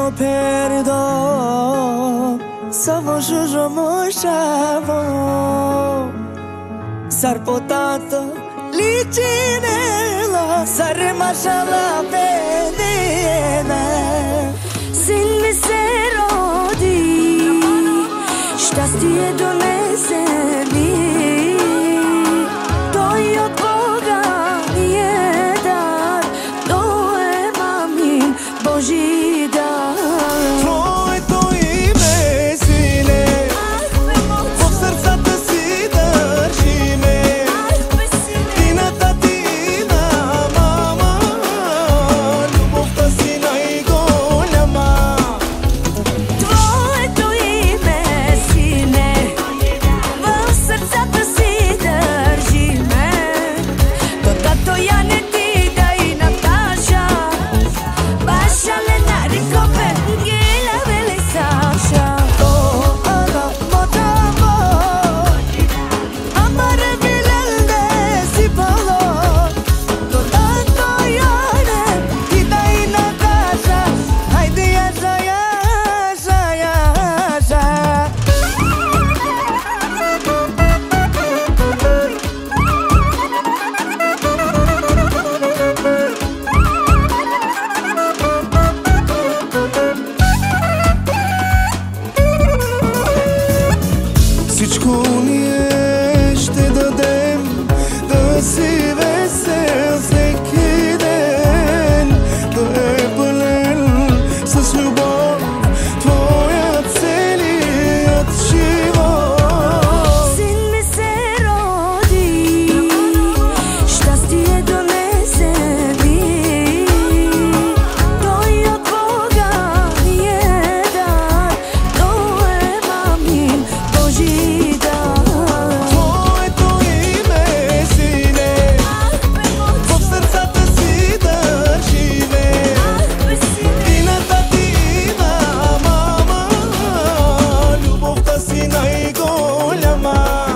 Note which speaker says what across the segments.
Speaker 1: lo perdo, savoir je me chavo, sar potato licinela, sar mashallah pedena.
Speaker 2: Sin mi se rodi, šťastie donese mi, to je od Boga je dar, to je mamin Boží dar.
Speaker 1: Твоето име, сине, в сърцата си държиме. Тината ти на мама, любовта си най-голяма.
Speaker 2: Твоето име, сине, в сърцата си държиме. То тато я не ти да и Наташа, Баша Лена Рикопе, Гела Вели Саша.
Speaker 1: То ага мотаво, амаре билелде си пало. То тато яне ти да и Наташа, хайде яжа, яжа, яжа. Всичко ние ще дадем, да си весел всеки ден, да е пълен с любов твоя целият живот.
Speaker 2: Син ми се роди, щастие донесе ми, той от Бога ми е дар, то е мамин Божий дар.
Speaker 1: Твоето име, сине, в сърцата си държиме. Тината ти на мама, любовта си най-голяма.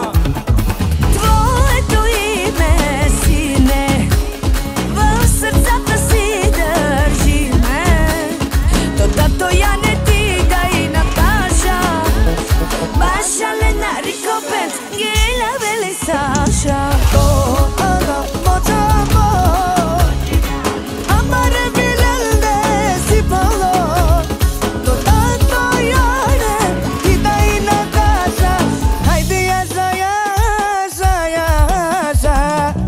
Speaker 2: Твоето име, сине, в сърцата си държиме. То тато я не ти да и Наташа, Баша Лена Рикопен, Гела Вели Саша.
Speaker 1: То ага мотаво, амаре билелде си пало. То тато яне ти да и Наташа, хайде яжа, яжа, яжа.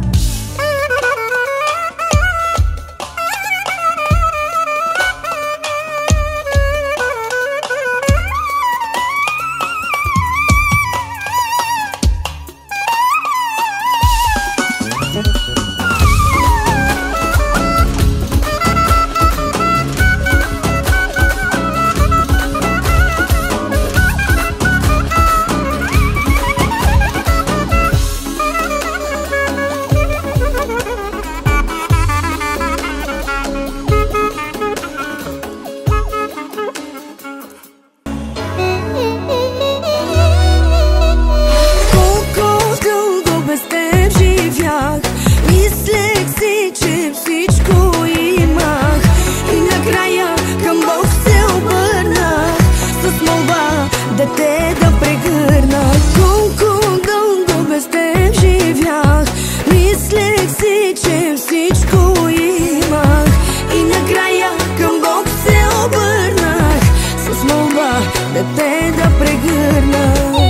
Speaker 2: Колко дълго без теб живях, мислех си, че всичко имах, и накрая към Бог се обърнах с молба да те да прегърна. Колко дълго без теб живях, мислех си, че всичко имах, и накрая към Бог се обърнах с молба да те да прегърна.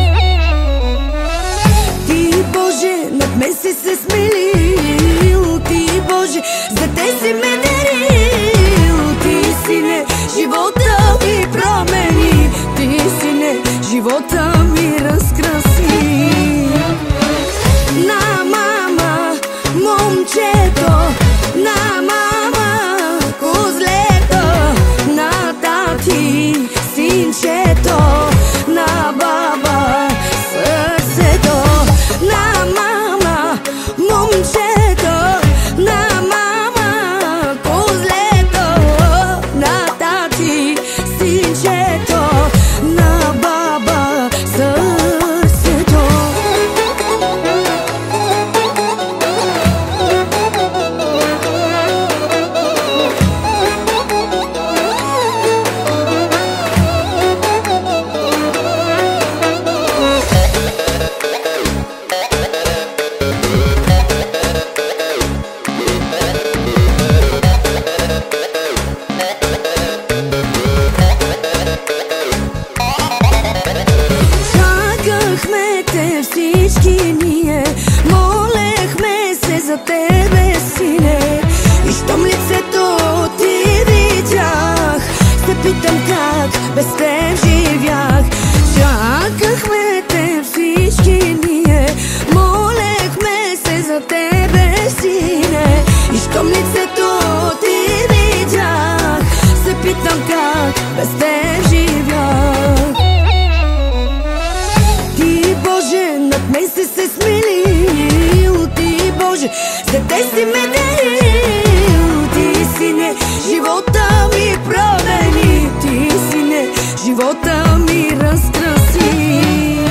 Speaker 2: Ти, Боже, над мен си се смилил, Ти, Боже, за те си ме дарил. Ти, Сине, живота ми промени, Ти, Сине, живота ми разкраси. На мама, момчето, на мама, козлето, на тати, синчето, на баба, сърцето. На мама, момчето, на мама, козлето, на тати, синчето, на баба, всички ние. Молехме се за тебе, сине, и щом лицето ти видях, се питам как без теб живях. Чакахме те всички ние, молехме се за тебе, сине, и щом лицето ти видях, се питам как без теб живях. Ти, Боже, над мен се смилил, ти, Боже, за те си ме дарил. Ти, Сине, живота ми промени, ти, Сине, живота ми разкраси.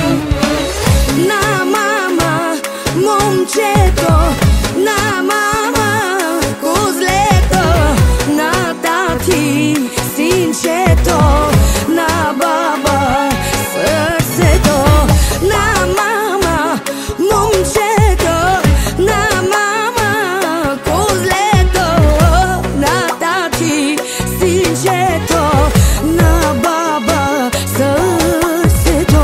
Speaker 2: На мама, момчето, на мама, козлето, на тати, синчето, на баба, сърцето. На мама, момчето, на мама, козлето, на тати, синчето, на баба, сърцето.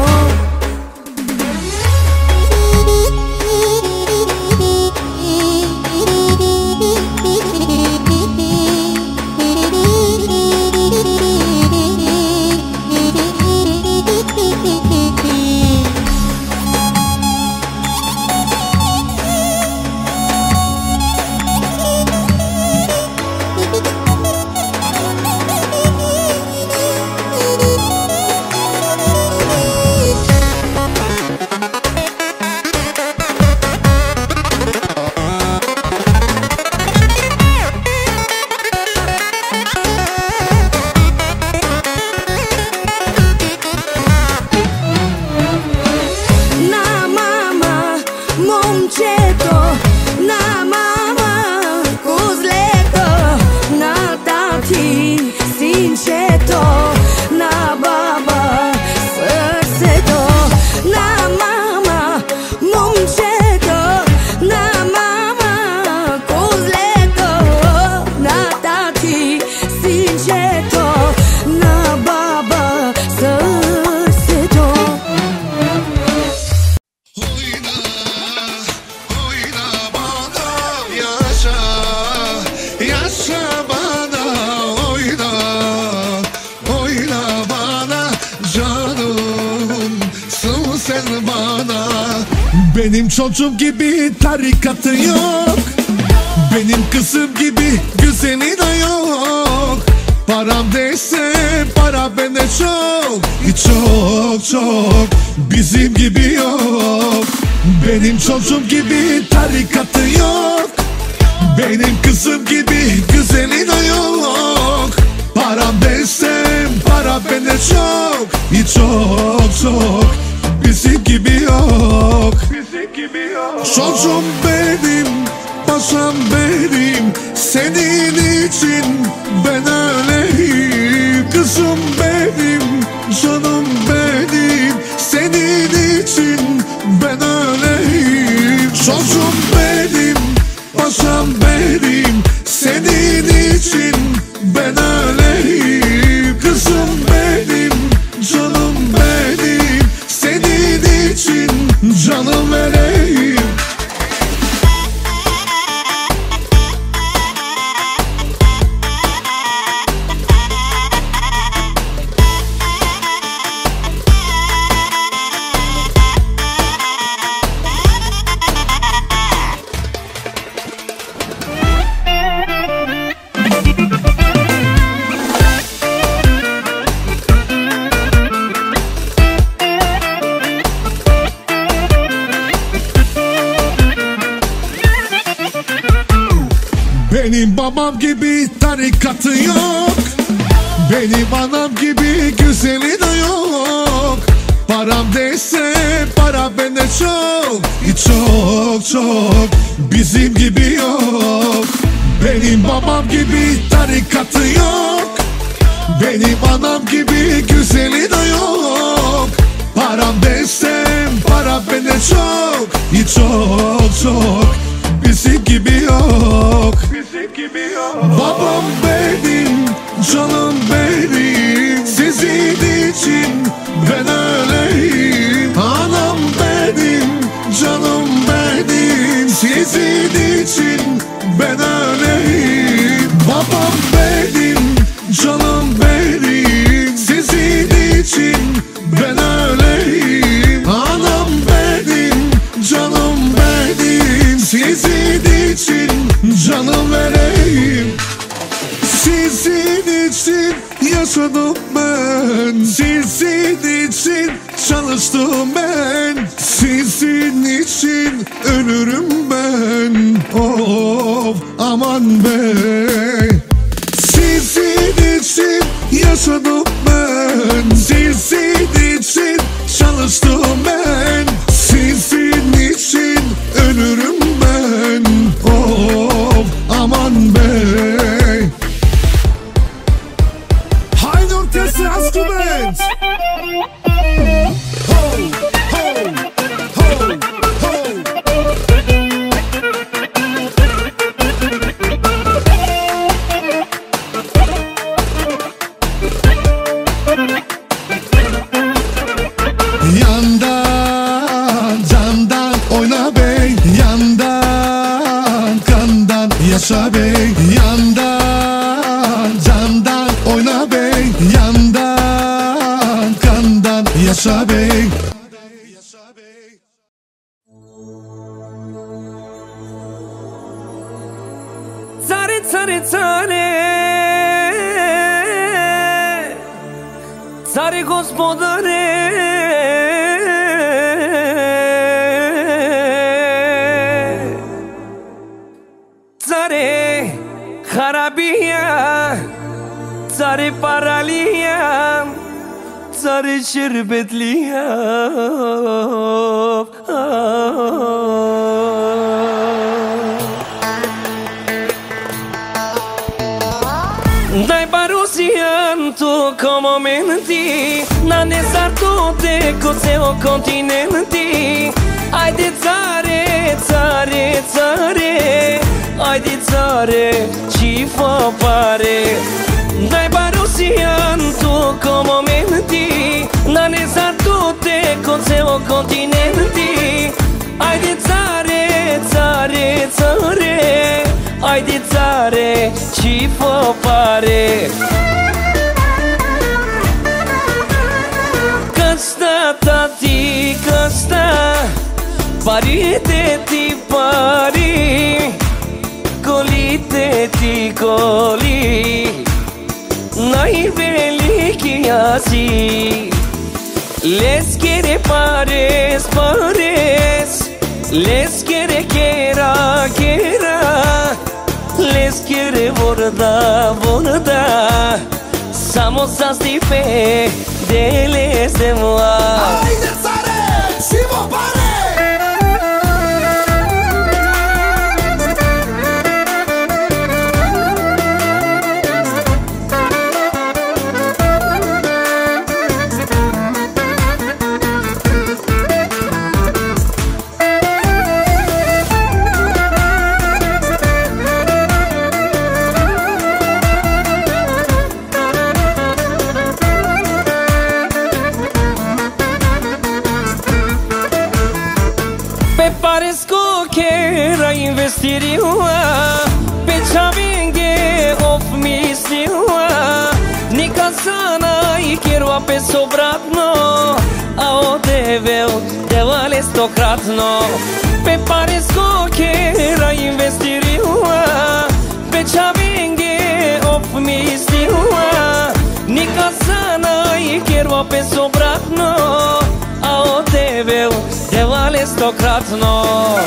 Speaker 2: На мама, момчето, на мама, козлето, на тати, синчето, на баба, сърцето. На мама, момчето, на мама, козлето, на тати, синчето, на баба, сърцето.
Speaker 3: Yaşa bana, oyna, oyna bana, canımsın sen bana. Benim çocuğum gibi tarikatı yok, benim kızım gibi güzeli de yok. Param değilse para bende çok, çok çok, bizim gibi yok. Benim çocuğum gibi tarikatı yok, benim kızım gibi güzeli de yok. Param desem para bende çok, çok çok, bizim gibi yok. Çocuğum benim, paşam benim, senin için ben öleyim. Kızım benim, canım benim, senin için ben öleyim. Çocuğum benim, paşam benim, senin için ben öleyim. Kızım benim, canım benim, senin için canım vereyim. Benim babam gibi tarikatı yok, benim anam gibi güzeli de yok. Param değilse para bende çok, çok çok, bizim gibi yok. Benim babam gibi tarikatı yok, benim anam gibi güzeli de yok. Param desem para bende çok, çok çok, bizim gibi yok. Babam benim, canım benim, sizin için ben öleyim. Anam benim, ben öyleyim. Anam benim, canım benim, sizin için canım vereyim. Sizin için yaşadım ben, sizin için çalıştım ben, sizin için ölürüm ben. Of aman bey. Sizin için yaşadım ben, sizin için çalıştım ben, sizin için ölürüm ben. Of aman bey. Haydi orkestra askı band. Ho ho ho ho. Yandan candan oyna bey, yandan kandan yaşa bey. Yandan candan oyna bey, yandan kandan yaşa bey.
Speaker 1: Tare tare tare, tare gospodare, tare harabia, tare paralia, tare şerbetliya. Dai parusian tu come menti, na nesartu te cozeo continenti. Ai de țare, țare, țare, ai de țare, ci fa pare. Dai parusian tu come menti, na nesartu te cozeo continenti. Ai de țare, țare, țare, ai de țare, ci fa pare. Căsta tati, căsta, parite ti pari, colite ti coli, noi veliki asi. Les quiere pares, pares, les quiere quiera, quiera, les quiere borda, borda. Somos así fe de les de moi.
Speaker 3: Haydi țare, și vă pare.
Speaker 1: Investiriua pe chavenge of misiua nika sana i kierwa pe sobratno a o deveu devale stokratno pe paresko kera investiriua pe chavenge of misiua nika sana i kierwa pe sobratno a o deveu devale stokratno.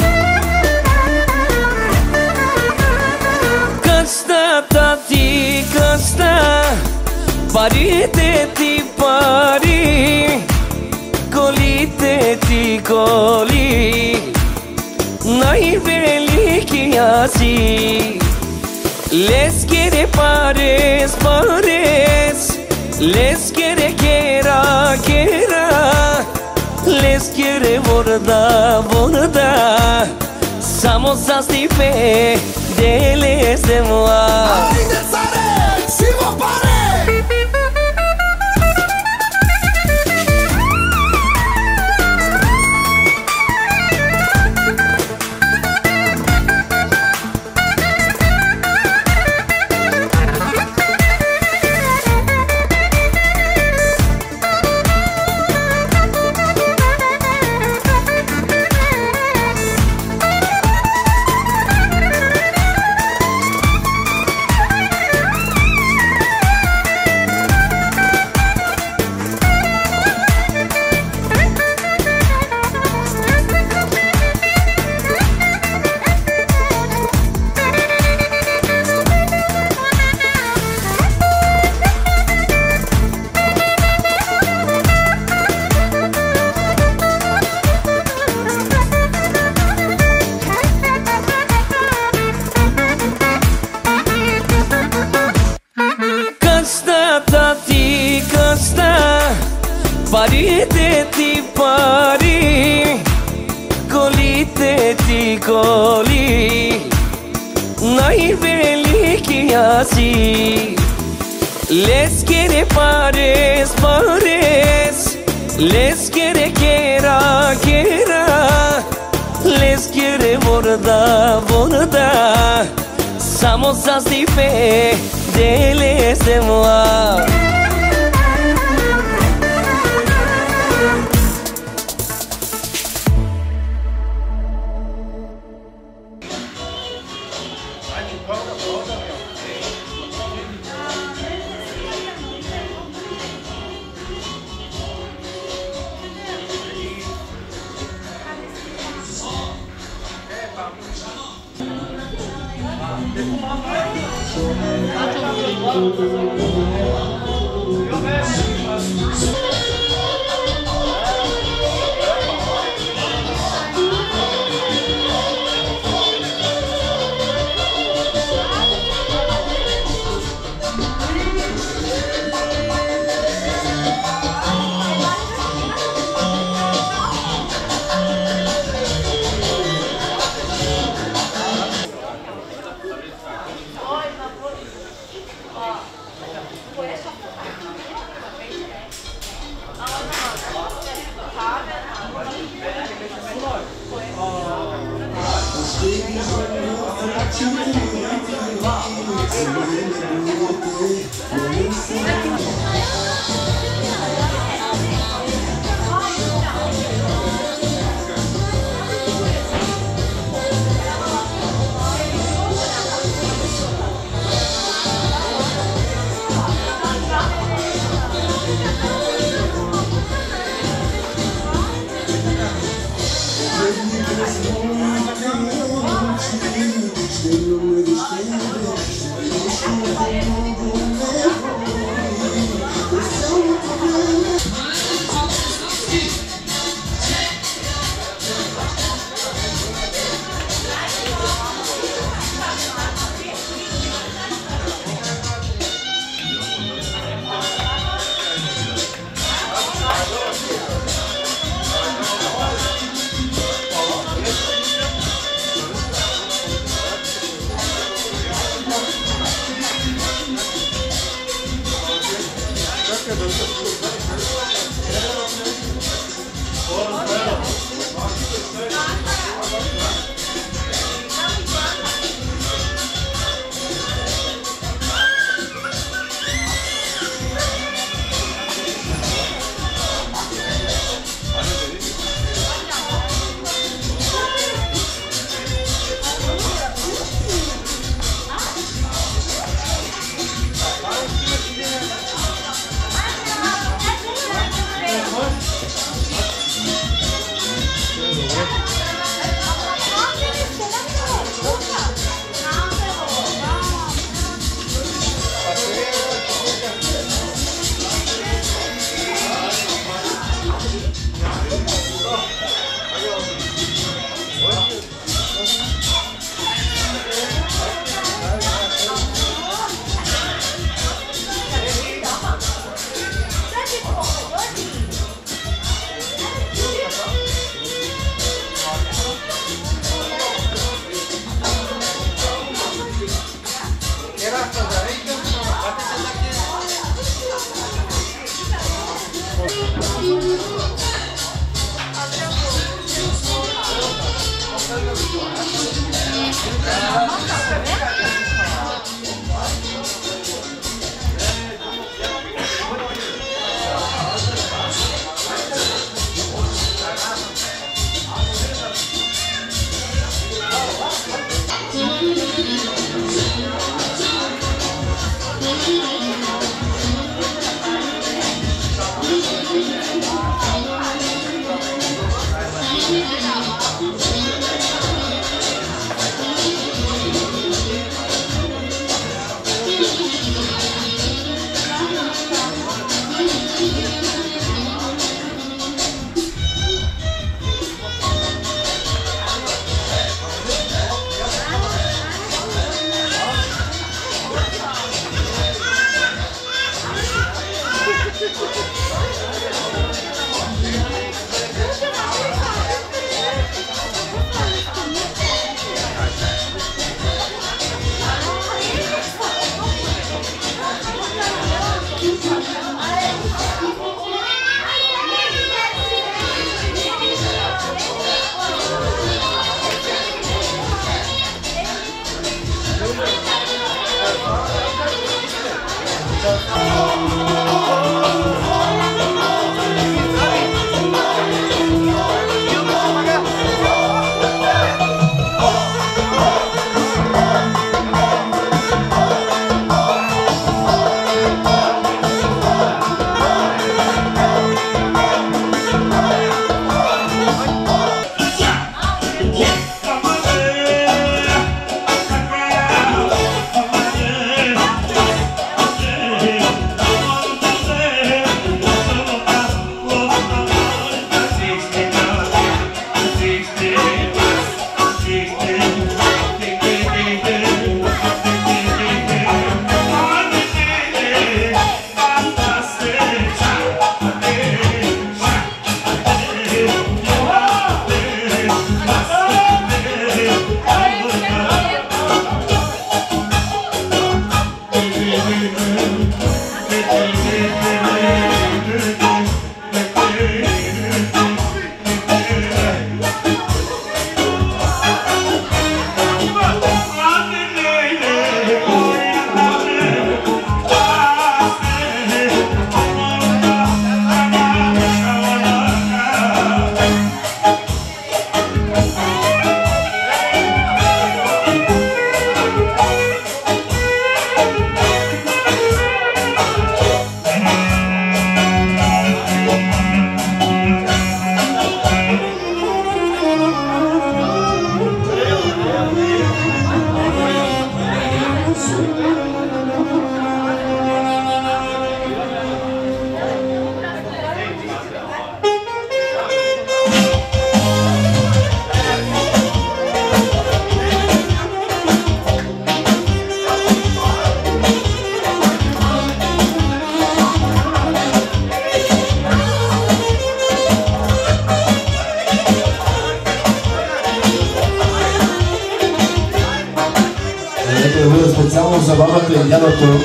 Speaker 1: Căsta tati, căsta, parite ti pari, colite ti coli, noi veliki asi. Les quiere pares, pares, les quiere quiera, quiera, les quiere borda, borda. Somos así fe de les de moi.
Speaker 3: Haydi țare, și vă pare.
Speaker 1: Rideti pari, coliteti coli, naiveli chiasi. Les quiere pares, pares, les quiere quiera, quiera, les quiere borda, borda. Somos así fieles de moi.
Speaker 4: Stay забавата и дядото.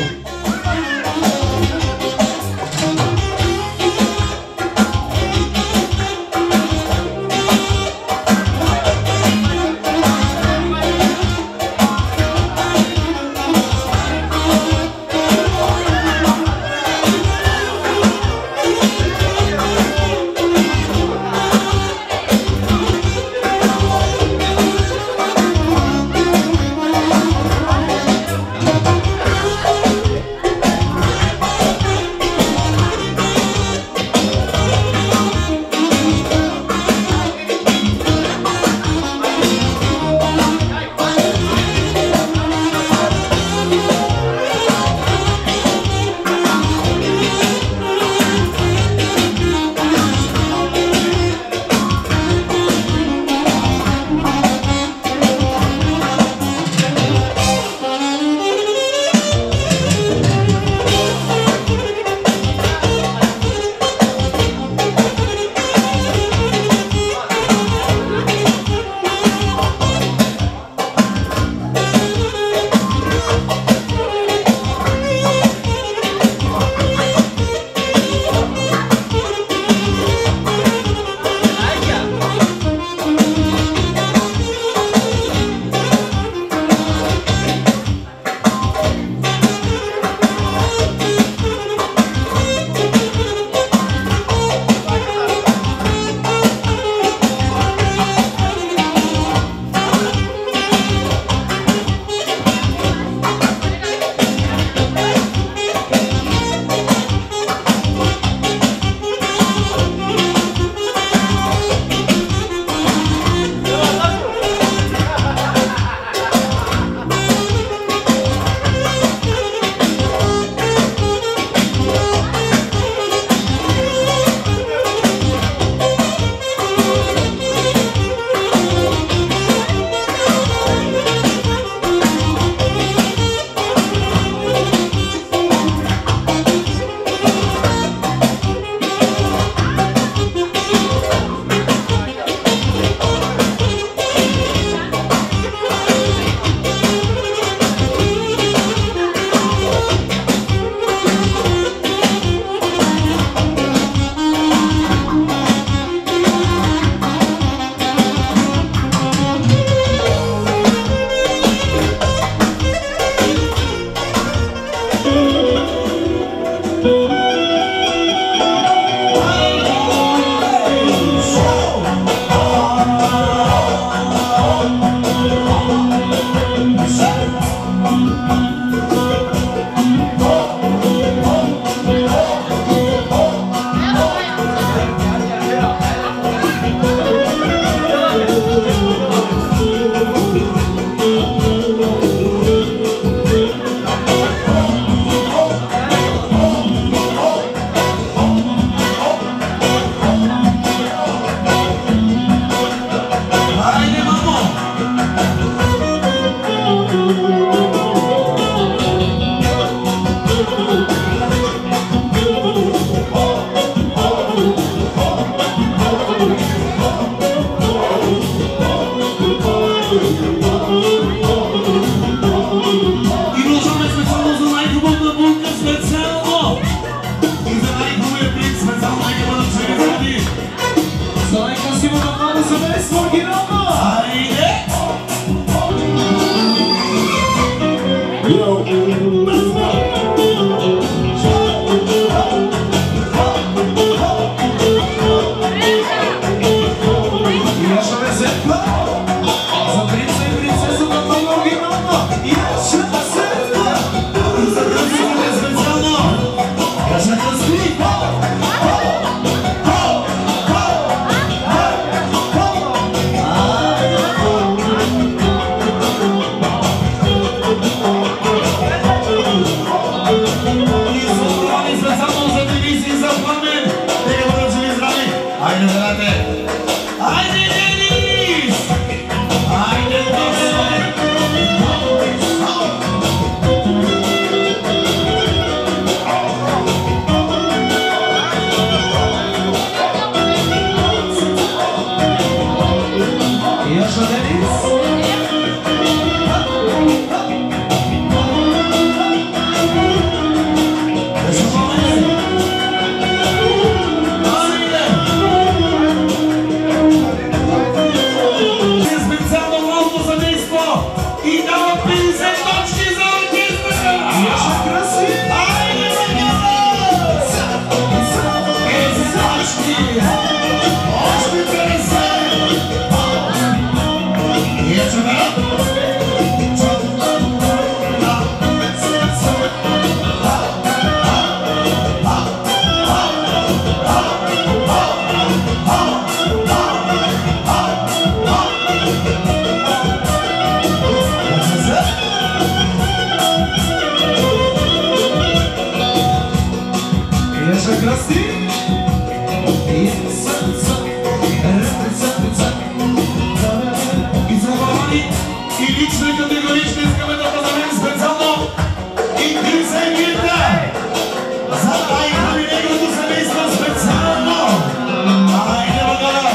Speaker 4: И лично и категорично искаме да поздравим специално и Крисенгите за Айхан и неговото семейство специално. Айде, Магала!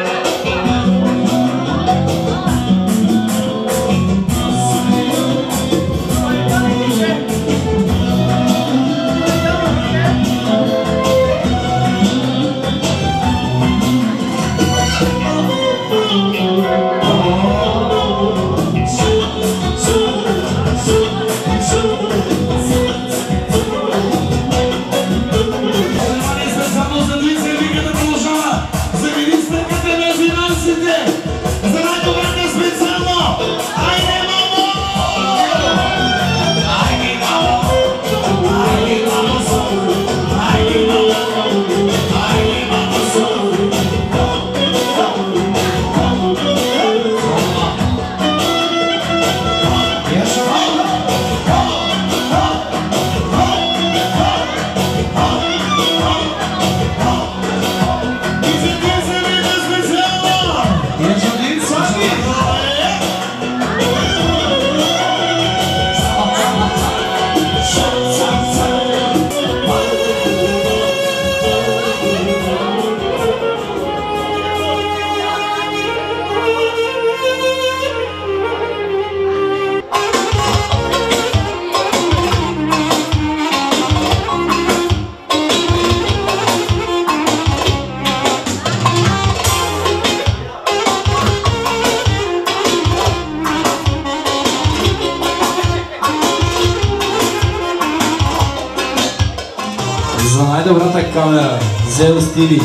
Speaker 5: За най-добрата камера, Zeus TV.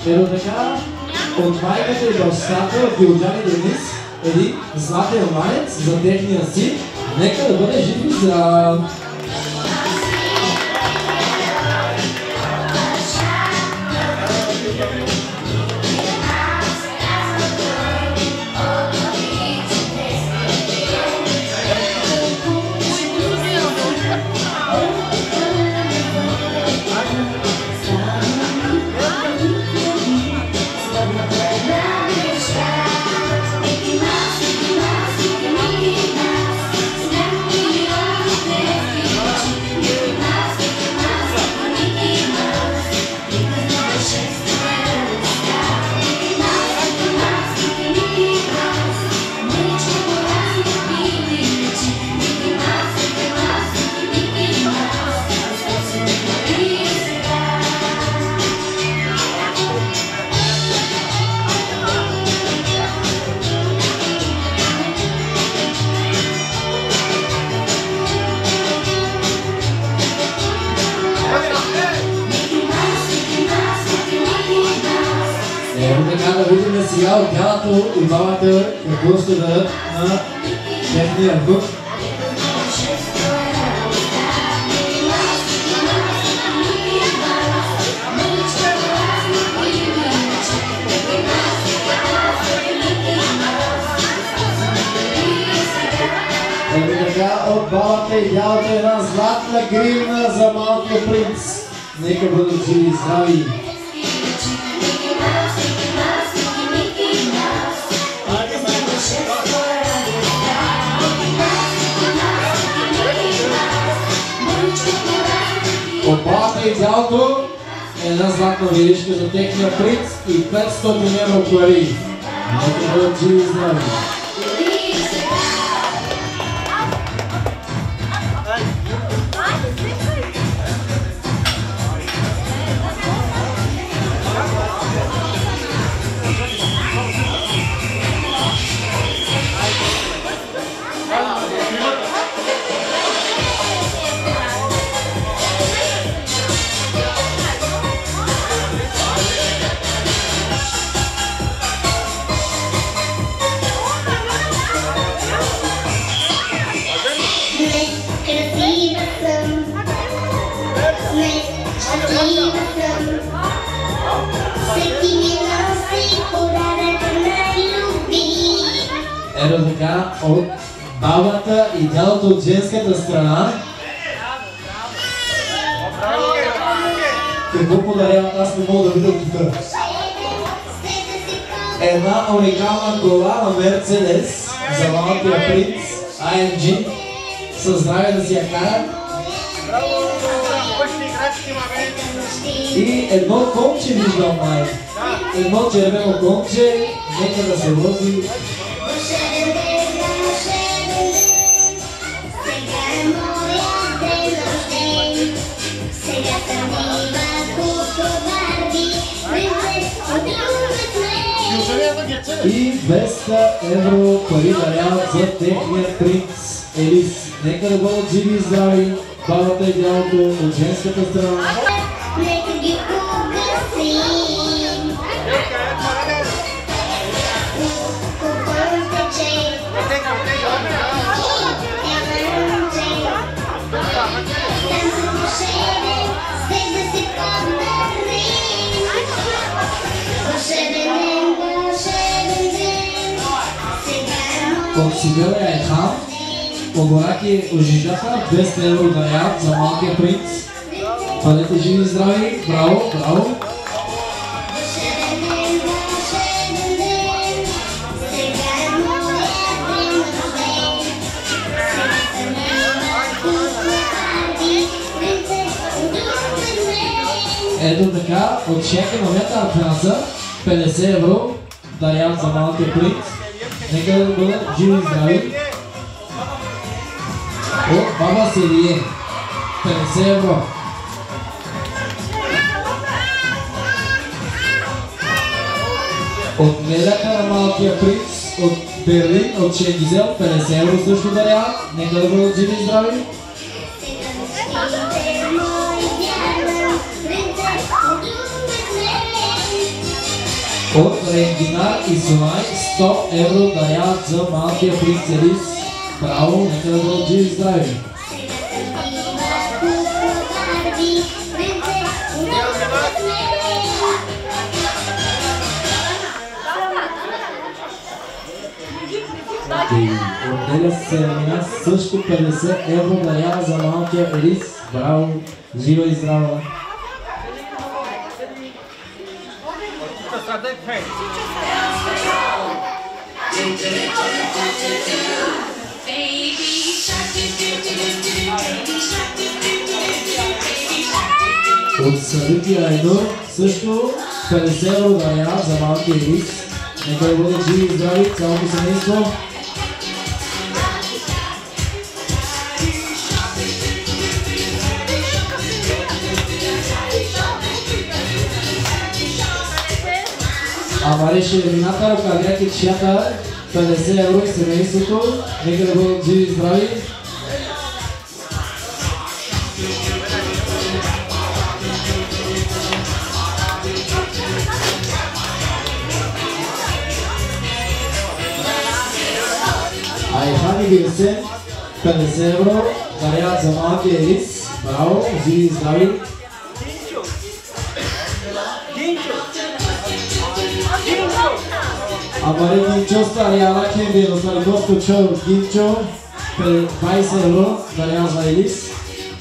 Speaker 5: Ето така, от майката и бащата в Дилджани Денис, един златен романец за техния син. Нека да бъде жив и здрав! Сега от дялото и бабата какво ще дадат на техния внук. Ето така от бабата и дялото една златна гривна за малкия принц. Нека бъдат живи и здрави. От бабата и дялото една златна веришка за техния принц и 500 евро пари. Нека бъдат живи и здрави. Ето така от бабата и дялото от женската страна. Какво подаряват? Аз не мога да видя тук. Една уникална кола на Мерцедес за малкия принц AMG. Със здраве да си я карат. И едно конче виждам май. Едно червено конче. Нека да се вози. И 200 евро пари даряват за техния принц Елис. Нека да бъдат живи и здрави бабата и дялото от женската страна.
Speaker 6: Нека ги угасим.
Speaker 5: От Сибирия е хам, обораки ожижаха, 200 евро даряват за малкия принц. Бъдете живи и здрави, браво, браво! Ето така, от Шеки момента на Франса, 50 евро даряват за малкия принц. Нека да бъдат живи и здрави. От баба Селие, 50 евро. От гледaka на малкия принц от Берлин, от Шенгизел, 50 евро също даряват. Нека да бъдат живи и здрави. От Рендинар и Сунай 100 евро даряват за малкия принц Елис. Браво, нека да бъдат живи и здрави. Отделя се Мина също 50 евро дарява за малкия Елис. Браво, жива и здрава. От Събития Айнур също 50 евро дарява за малкия Елис. Нека да бъдат живи и здрави цялото семейство. Амареше Елината, Кагряки Чията, 50 евро и семейството. Нека да бъдат живи и здрави. Айхани Вирсен, 50 евро, даряват за малкия Елис. Браво, живи и здрави. Амаре Гинчо, стария Лакен, Белосарикоско Чо Гинчо, 20 евро, дарява за Елис.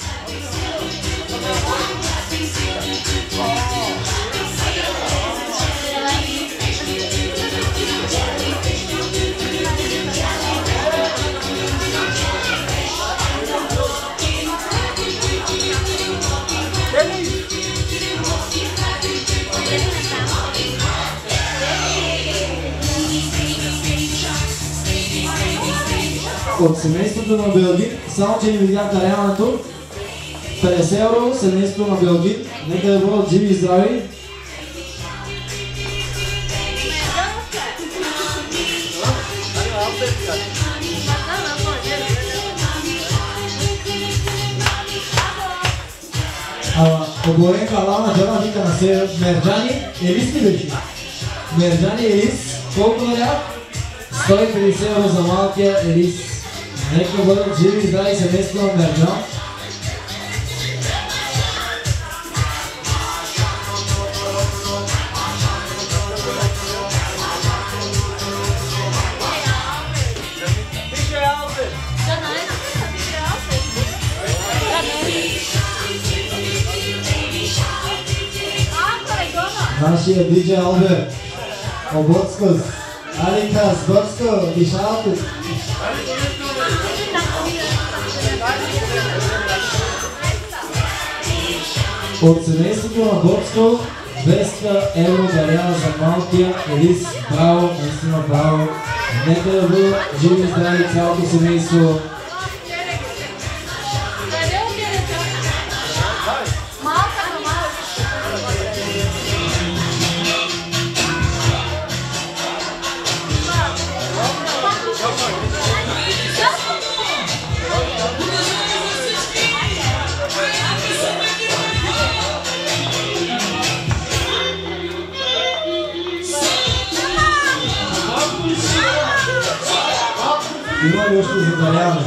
Speaker 5: От семейството на Белгин, само че не видях даряването. 50 евро, семейството на Белгин. Нека да бъдат живи и здрави. Оборенка Алана Джана вика на се Мерджани Елис ли беше? Мерджани Елис, колко даряват? 150 евро за малкия Елис. Нека бъдат живи и здрави семейството на Мерджан. Нашия диджей Албер, Оборскос, Аликас, Борско, Дишалко. От семейството на Борско 200 евро дарява за малкия Елис. Браво, наистина браво. Нека да бъдат живи и здрави цялото семейство. Има ли още за даряване?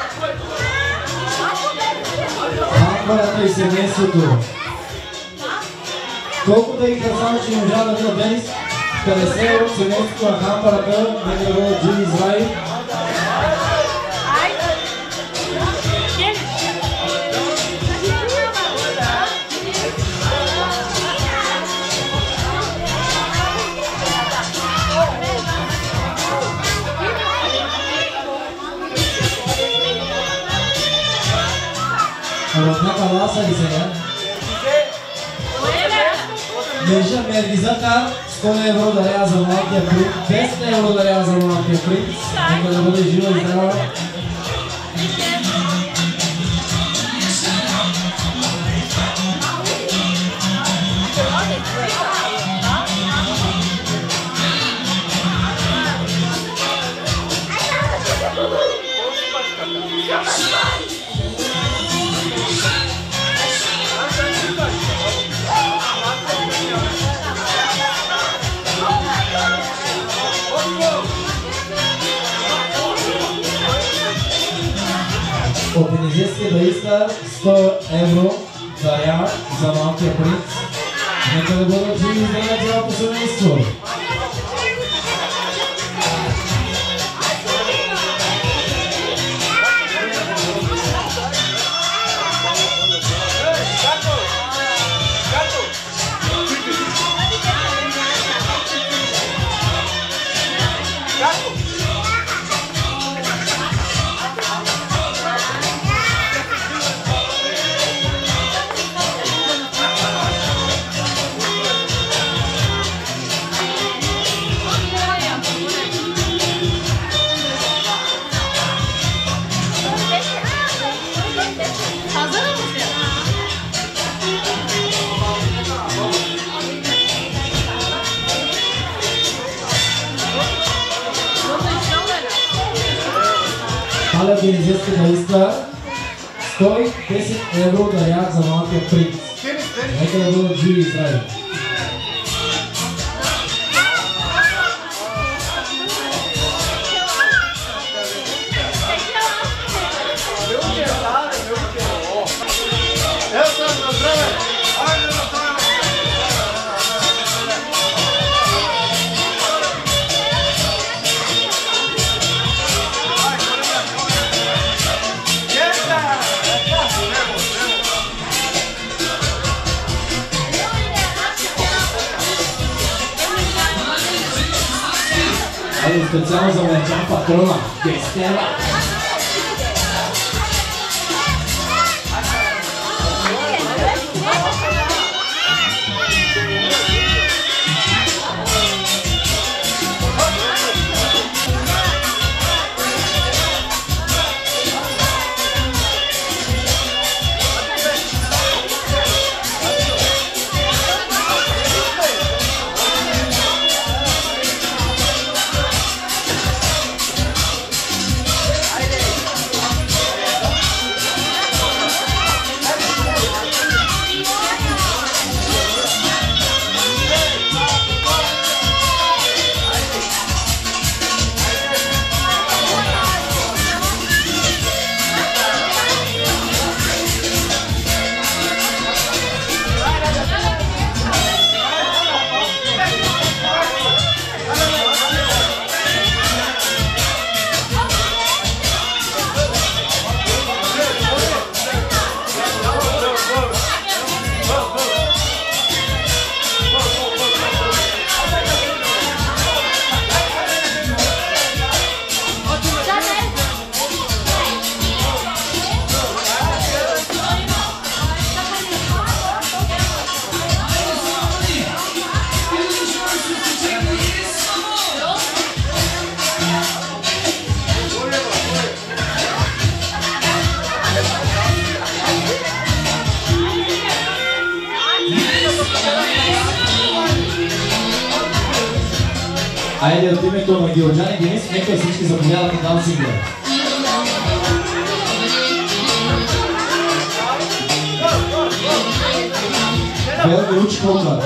Speaker 5: Хамбарата и семейството. Колко да ги само, че не можа да видя Денис? 50 евро семейството на Хамбарата. Нека да бъдат живи и здрави. Ръкната ласа ли сега? Мержа Мергизата 100 евро дарява за малкия принц, 200 евро дарява за малкия принц. Нека да бъде жива и здрава. От Енизийския Даиста 100 евро даря за малкия принц. Нека да бъдат живи и здраве цялото семейство. Халя Генезийска Даиста 110 евро дарях за малкия принц. Нека да бъдат живи и здрави. Специално за Мерджан патрона, Гестера. Айде от името на Георджан и Денис, нека всички заповядат на дансинга. Белги учи колка.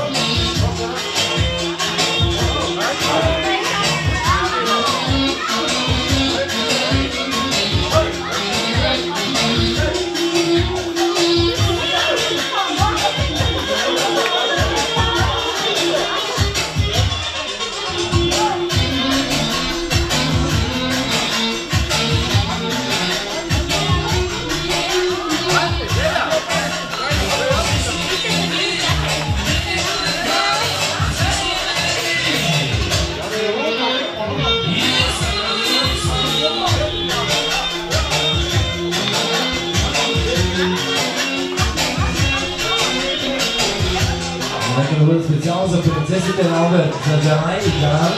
Speaker 5: Нека да бъде специално за принцесите на Обер, за Джанай и Джанар.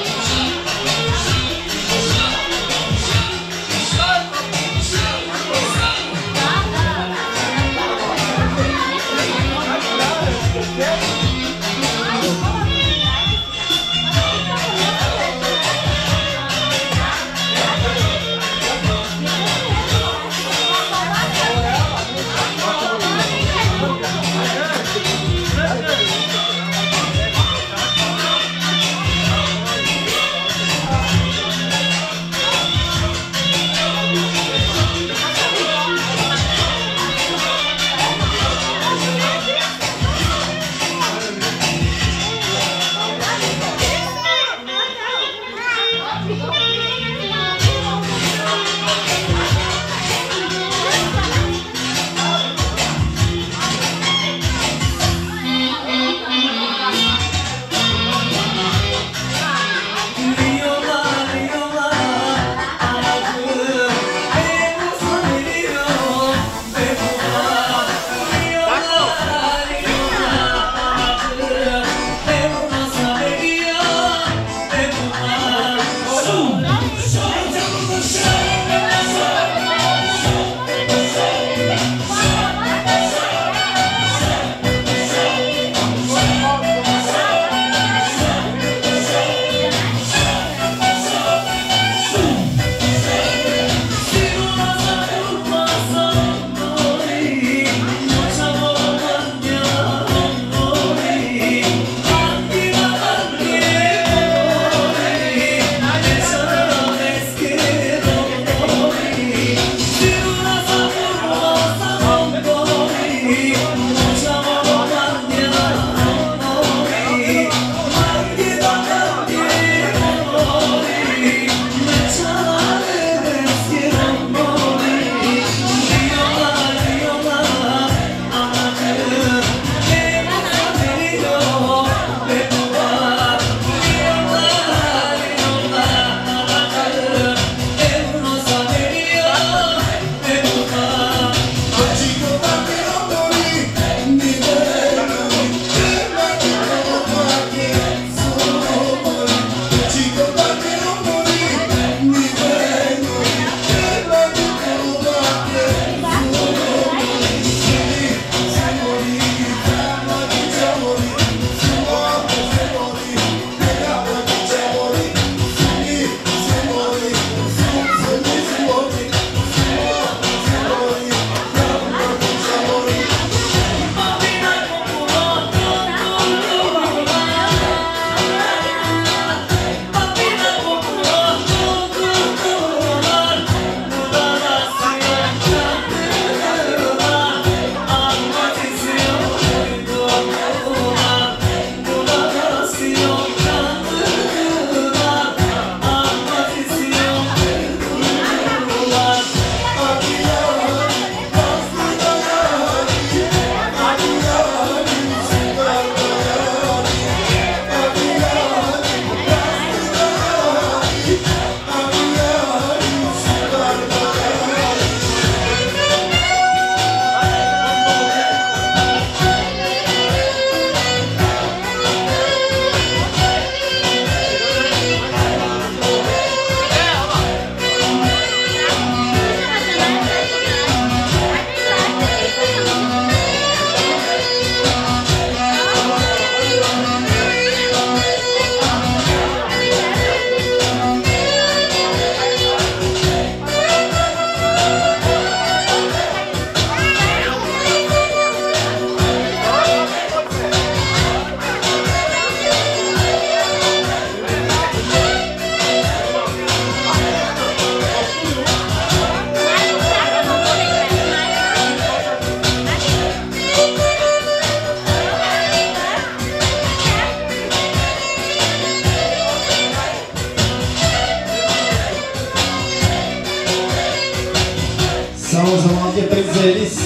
Speaker 5: за малкия трик за Елис.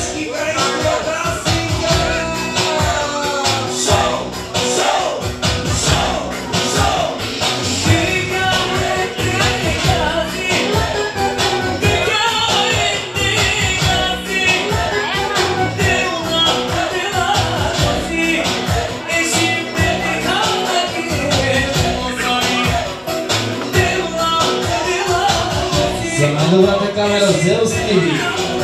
Speaker 5: За най-добрата камера Zeus TV.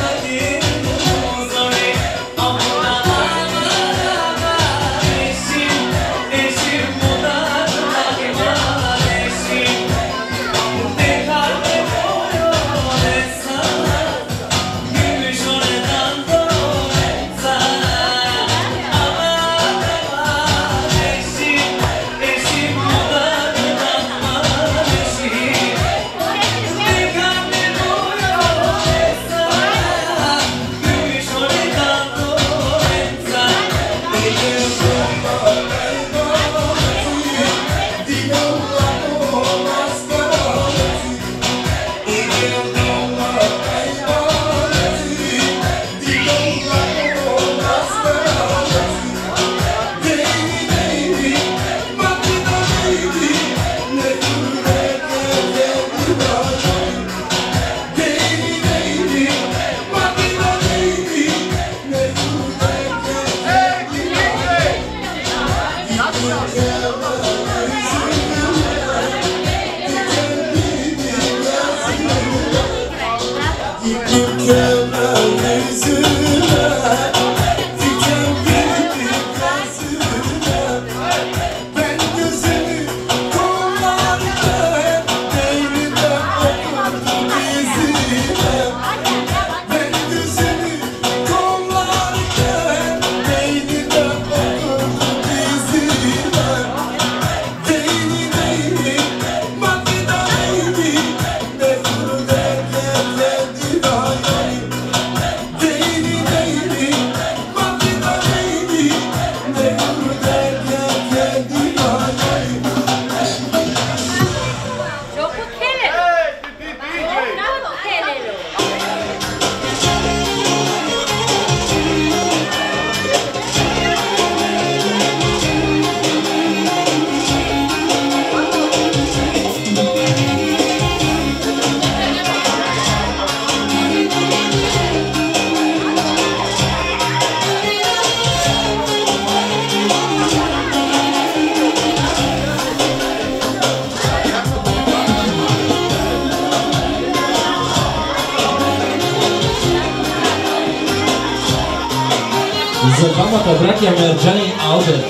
Speaker 5: За двамата братя Мерджани и Алберт.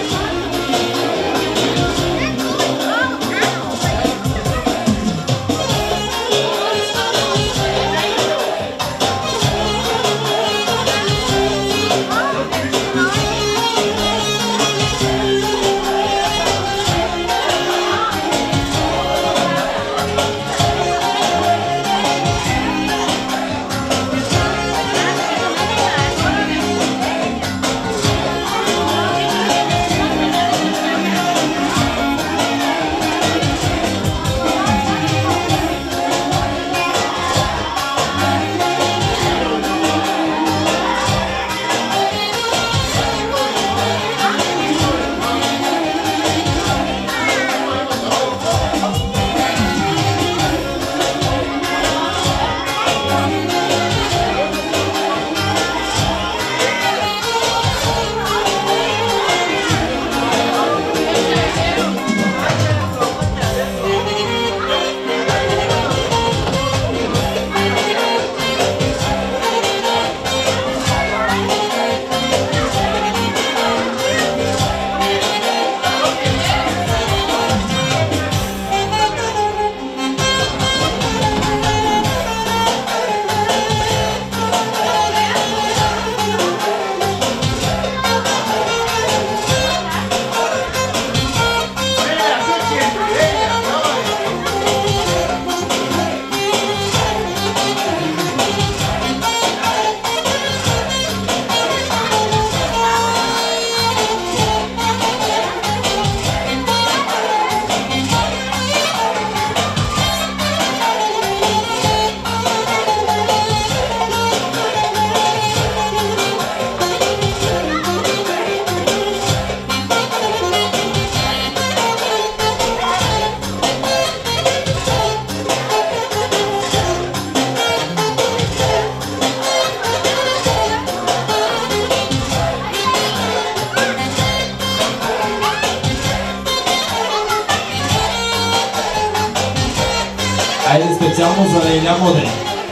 Speaker 5: Айде специално за Лейля Моден.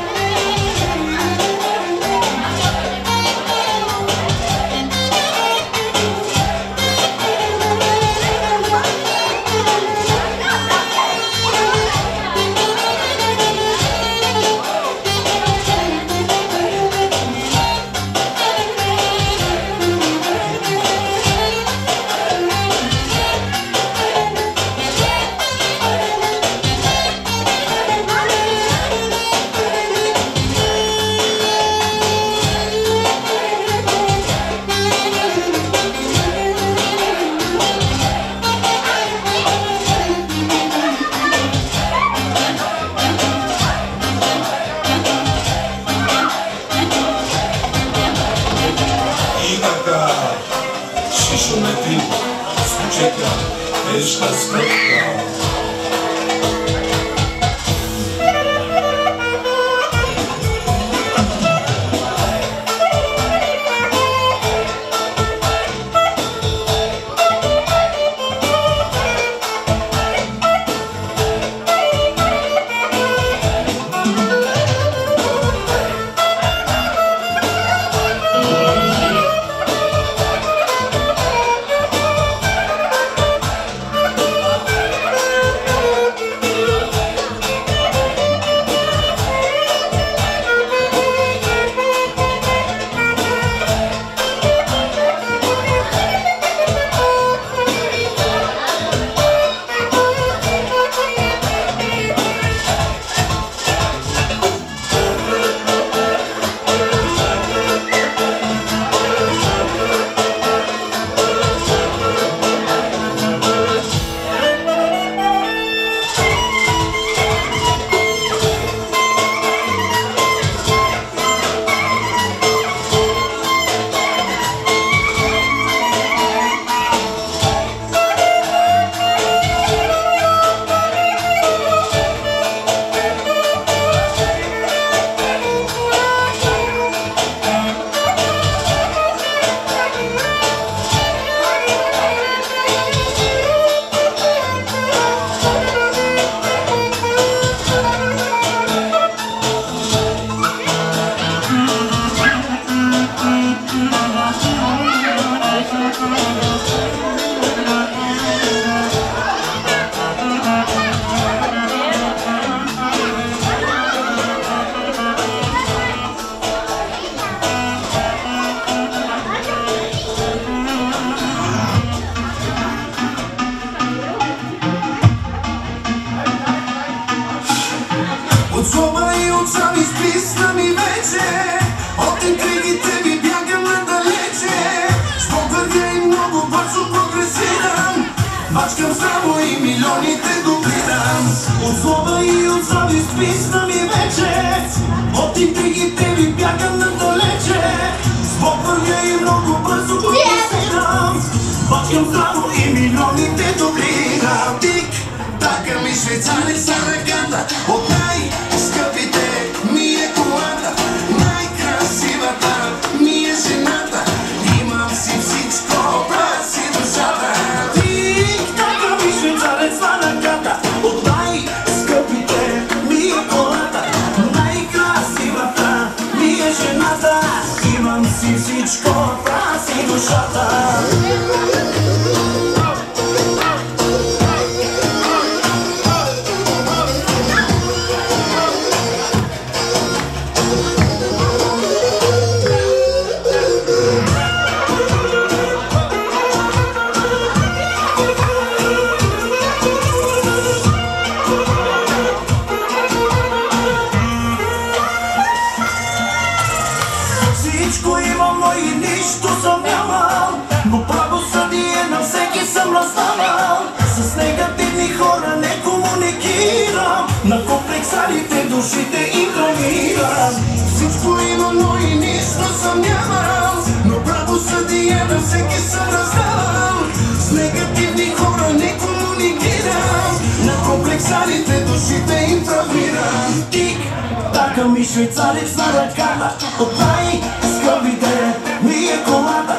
Speaker 6: Швейцарец на ръката, от най-скъпите ми е колата,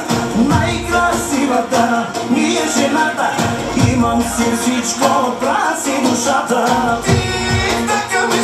Speaker 6: най-красивата ми е жената, имам си всичко, праси душата. Ти така ми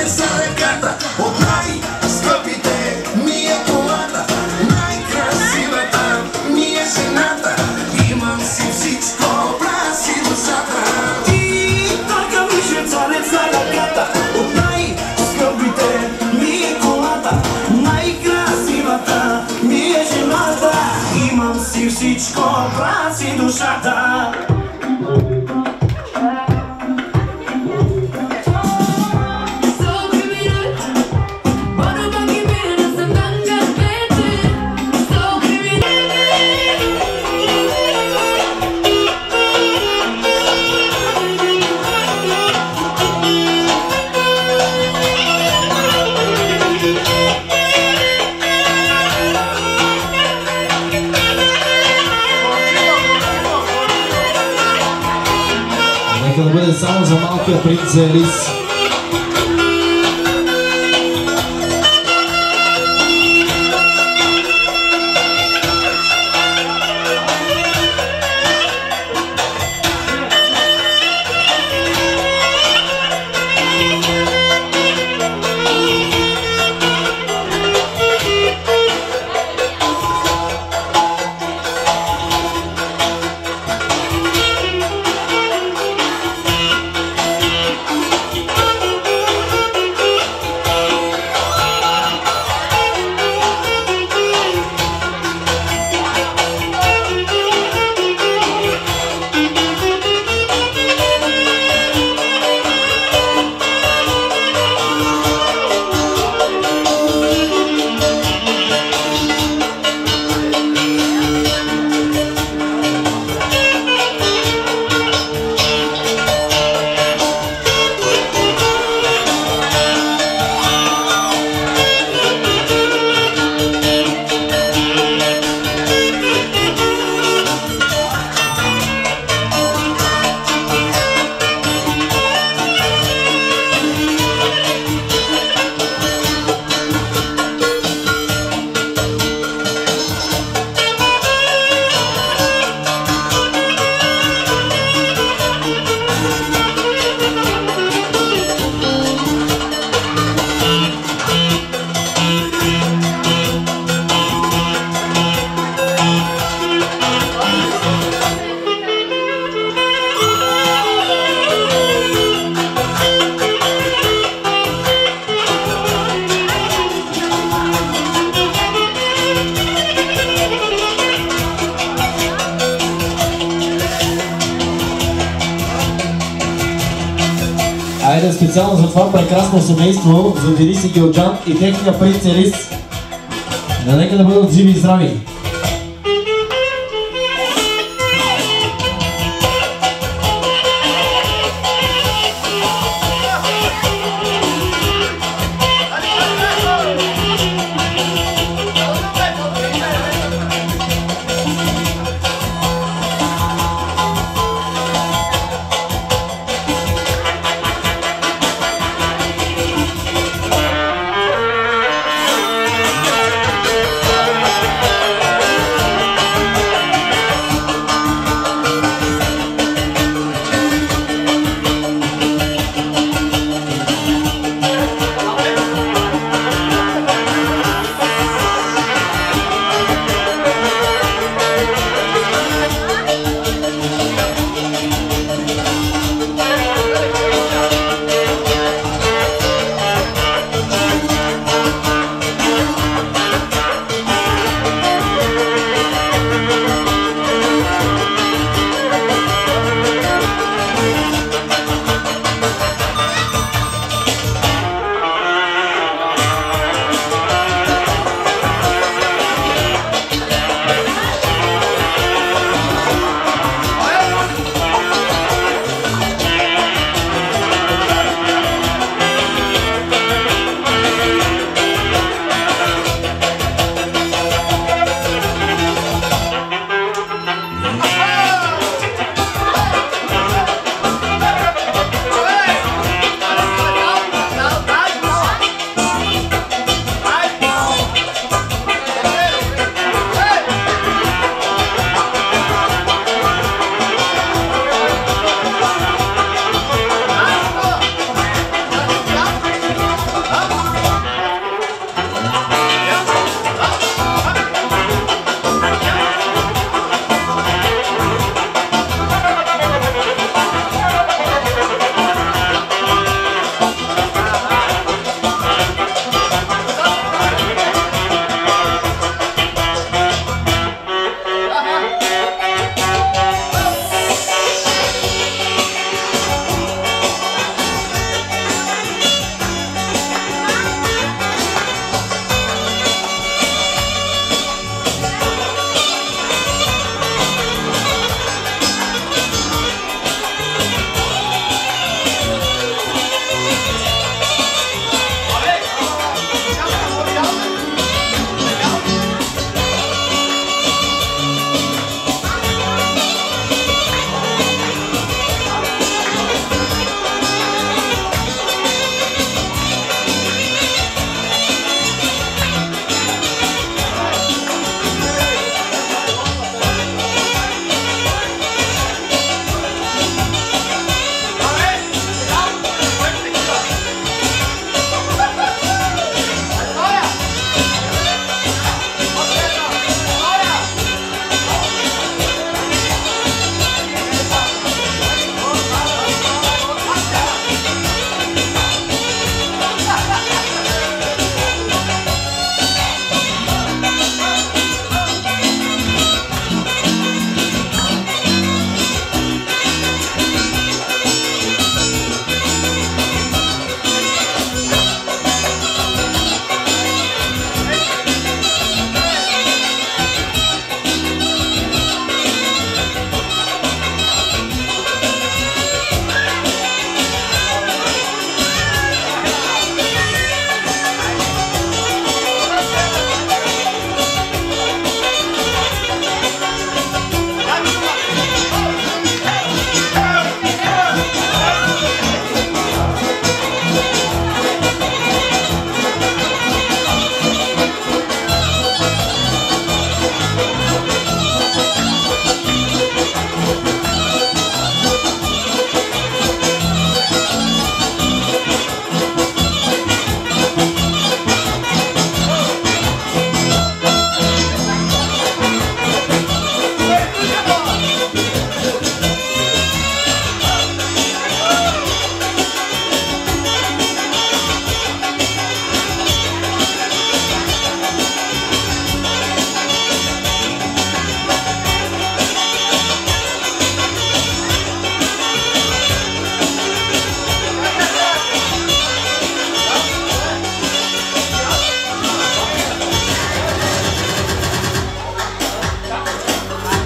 Speaker 6: царек за ръката. От най-скъпите ми е колата, най-красивата ми е жената. Имам си всичко, праси душата. И така ми ще царек за ръката. От най-скъпите ми е колата, най-красивата ми е жената. Имам си всичко, праси душата.
Speaker 5: Нека да бъде само за малкия принц за Елис. Айде специално за това прекрасно семейство, за Денис и Гилджан и техния принц Елис. Нека да бъдат живи и здрави.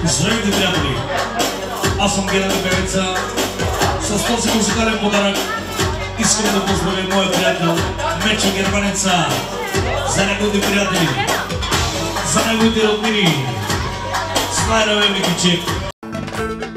Speaker 4: Здравейте, приятели! Аз съм Гена Певица. С този музикален подарък искам да поздравя моя приятел Мечо Германеца за неговите приятели, за неговите роднини. Слайдове, Микичек!